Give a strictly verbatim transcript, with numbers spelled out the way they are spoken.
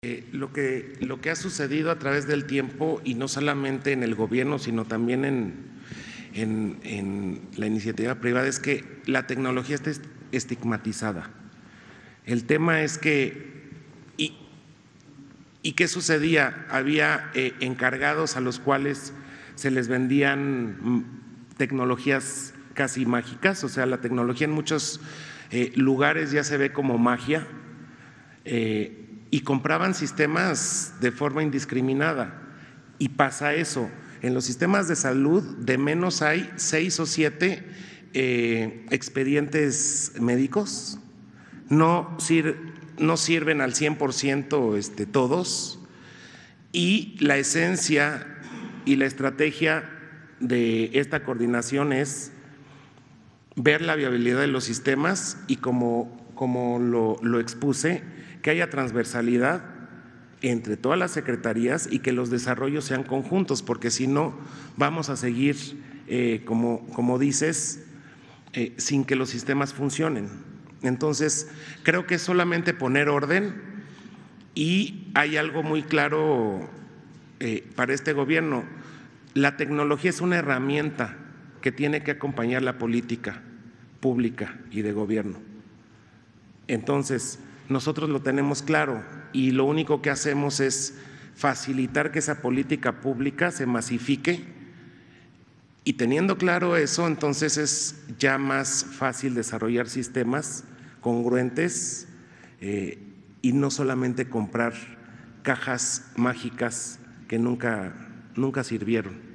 Eh, lo que, lo que ha sucedido a través del tiempo, y no solamente en el gobierno, sino también en, en, en la iniciativa privada, es que la tecnología está estigmatizada. El tema es que, ¿y, y qué sucedía? Había eh, encargados a los cuales se les vendían tecnologías casi mágicas, o sea, la tecnología en muchos eh, lugares ya se ve como magia, eh, y compraban sistemas de forma indiscriminada. Y pasa eso, en los sistemas de salud de menos hay seis o siete eh, expedientes médicos, no, sir, no sirven al cien por ciento este, todos, y la esencia y la estrategia de esta coordinación es ver la viabilidad de los sistemas y, como, como lo, lo expuse, que haya transversalidad entre todas las secretarías y que los desarrollos sean conjuntos, porque si no vamos a seguir, eh, como, como dices, eh, sin que los sistemas funcionen. Entonces, creo que es solamente poner orden, y hay algo muy claro eh, para este gobierno: la tecnología es una herramienta que tiene que acompañar la política pública y de gobierno. Entonces, nosotros lo tenemos claro y lo único que hacemos es facilitar que esa política pública se masifique, y teniendo claro eso, entonces es ya más fácil desarrollar sistemas congruentes eh, y no solamente comprar cajas mágicas que nunca, nunca sirvieron.